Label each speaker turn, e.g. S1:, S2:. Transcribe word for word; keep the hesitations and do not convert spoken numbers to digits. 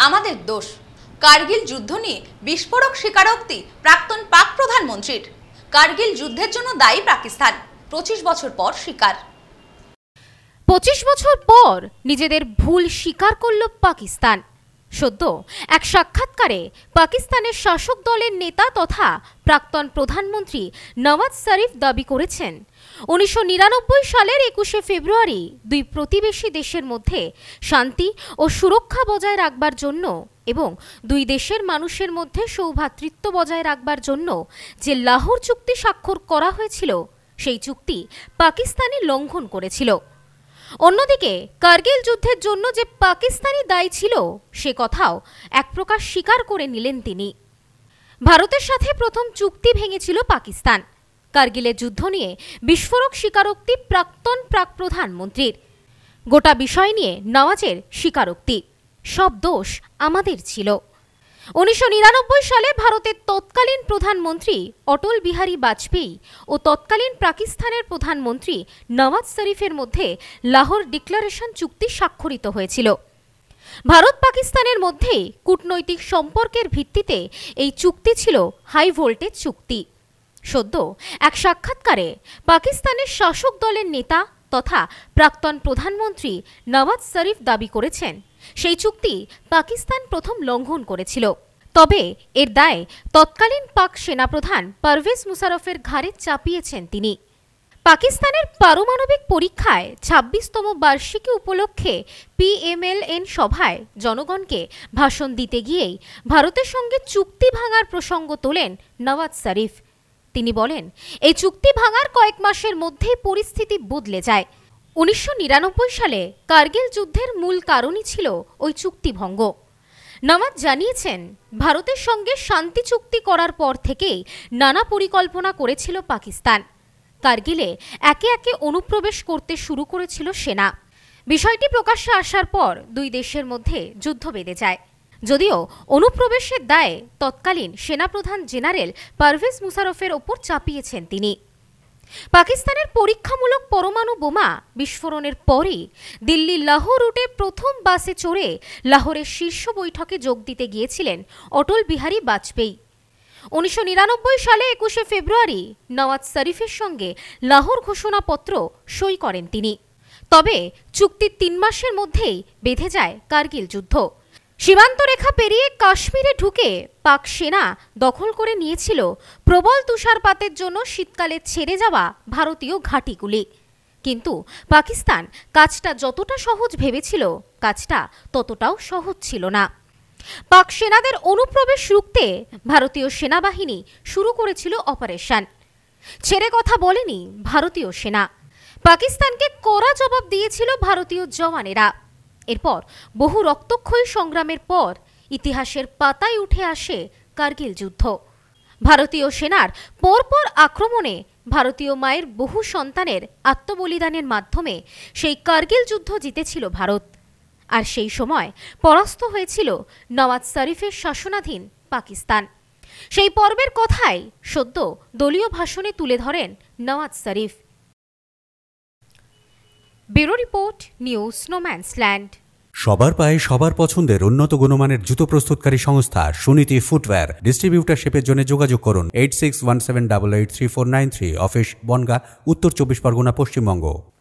S1: আমাদের দোষ। কার্গিল যুদ্ধ নিয়ে বিস্ফোরক স্বীকারোক্তি প্রাক্তন পাক প্রধানমন্ত্রীর। কার্গিল যুদ্ধের জন্য দায়ী পাকিস্তান, পঁচিশ বছর পর স্বীকার।
S2: পঁচিশ বছর পর নিজেদের ভুল স্বীকার করল পাকিস্তান। সদ্য এক সাক্ষাৎকারে পাকিস্তানের শাসক দলের নেতা তথা প্রাক্তন প্রধানমন্ত্রী নওয়াজ শরীফ দাবি করেছেন, উনিশশো নিরানব্বই সালের একুশে ফেব্রুয়ারি দুই প্রতিবেশী দেশের মধ্যে শান্তি ও সুরক্ষা বজায় রাখবার জন্য এবং দুই দেশের মানুষের মধ্যে সৌভ্রাতৃত্ব বজায় রাখবার জন্য যে লাহোর চুক্তি স্বাক্ষর করা হয়েছিল, সেই চুক্তি পাকিস্তানি লঙ্ঘন করেছিল। অন্যদিকে কার্গিল যুদ্ধের জন্য যে পাকিস্তানি দায়ী ছিল সে কথাও এক প্রকার স্বীকার করে নিলেন তিনি। ভারতের সাথে প্রথম চুক্তি ভেঙেছিল পাকিস্তান। কার্গিলের যুদ্ধ নিয়ে বিস্ফোরক স্বীকারোক্তি প্রাক্তন প্রাক প্রধানমন্ত্রীর। গোটা বিষয় নিয়ে নওয়াজের স্বীকারোক্তি, সব দোষ আমাদের ছিল। উনিশশো নিরানব্বই সালে ভারতের তৎকালীন প্রধানমন্ত্রী অটল বিহারী বাজপেয়ী ও তৎকালীন পাকিস্তানের প্রধানমন্ত্রী নওয়াজ শরীফের মধ্যে লাহোর ডিক্লারেশন চুক্তি স্বাক্ষরিত হয়েছিল। ভারত পাকিস্তানের মধ্যে কূটনৈতিক সম্পর্কের ভিত্তিতে এই চুক্তি ছিল হাই ভোল্টেজ চুক্তি। সদ্য এক সাক্ষাৎকারে পাকিস্তানের শাসক দলের নেতা তথা প্রাক্তন প্রধানমন্ত্রী নওয়াজ শরীফ দাবি করেছেন, সেই চুক্তি পাকিস্তান প্রথম লঙ্ঘন করেছিল। তবে এর দায় তৎকালীন পাক সেনাপ্রধান পারভেজ মুশারফের ঘাড়ে চাপিয়েছেন তিনি। পাকিস্তানের পারমাণবিক পরীক্ষায় ছাব্বিশতম বার্ষিকী উপলক্ষে পিএমএলএন সভায় জনগণকে ভাষণ দিতে গিয়েই ভারতের সঙ্গে চুক্তি ভাঙার প্রসঙ্গ তোলেন নওয়াজ শরীফ। তিনি বলেন, এই চুক্তি ভাঙার কয়েক মাসের মধ্যেই পরিস্থিতি বদলে যায়। উনিশশো নিরানব্বই সালে কার্গিল যুদ্ধের মূল কারণই ছিল ওই চুক্তিভঙ্গ। নওয়াজ জানিয়েছেন, ভারতের সঙ্গে শান্তি চুক্তি করার পর থেকেই নানা পরিকল্পনা করেছিল পাকিস্তান। কার্গিলে একে একে অনুপ্রবেশ করতে শুরু করেছিল সেনা। বিষয়টি প্রকাশ্যে আসার পর দুই দেশের মধ্যে যুদ্ধ বেঁধে যায়। যদিও অনুপ্রবেশের দায়ে তৎকালীন সেনাপ্রধান জেনারেল পারভেজ মুশারফের ওপর চাপিয়েছেন তিনি। পাকিস্তানের পরীক্ষামূলক পরমাণু বোমা বিস্ফোরণের পরই দিল্লি লাহোর রুটে প্রথম বাসে চড়ে লাহোরের শীর্ষ বৈঠকে যোগ দিতে গিয়েছিলেন অটল বিহারী বাজপেয়ী। উনিশশো নিরানব্বই সালে একুশে ফেব্রুয়ারি নওয়াজ শরীফের সঙ্গে লাহোর ঘোষণাপত্র সই করেন তিনি। তবে চুক্তির তিন মাসের মধ্যেই বেঁধে যায় কার্গিল যুদ্ধ। সীমান্ত রেখা পেরিয়ে কাশ্মীরে ঢুকে পাক সেনা দখল করে নিয়েছিল প্রবল তুষারপাতের জন্য শীতকালে ছেড়ে যাওয়া ভারতীয় ঘাঁটিগুলি। কিন্তু পাকিস্তান কাজটা যতটা সহজ ভেবেছিল, কাজটা ততটাও সহজ ছিল না। পাক সেনাদের অনুপ্রবেশ রুখতে ভারতীয় সেনাবাহিনী শুরু করেছিল অপারেশন। ছেড়ে কথা বলেনি ভারতীয় সেনা। পাকিস্তানকে কড়া জবাব দিয়েছিল ভারতীয় জওয়ানেরা। এরপর বহু রক্তক্ষয়ী সংগ্রামের পর ইতিহাসের পাতায় উঠে আসে কার্গিল যুদ্ধ। ভারতীয় সেনার পরপর আক্রমণে ভারতীয় মায়ের বহু সন্তানের আত্মবলিদানের মাধ্যমে সেই কার্গিল যুদ্ধ জিতেছিল ভারত। আর সেই সময় পরাস্ত হয়েছিল নওয়াজ শরীফের শাসনাধীন পাকিস্তান। সেই পর্বের কথাই সদ্য দলীয় ভাষণে তুলে ধরেন Nawaz Sharif. Bureau report, News No Man's Land.
S3: সবার পায়ে সবার পছন্দের উন্নত গুণমানের জুতো প্রস্তুতকারী সংস্থা সুনীতি ফুটওয়্যার। ডিস্ট্রিবিউটারশিপের জন্য যোগাযোগ করুন eight six one seven double eight three four nine three. Office Bongaon, Uttar Chabbish Pargana, Paschimbanga.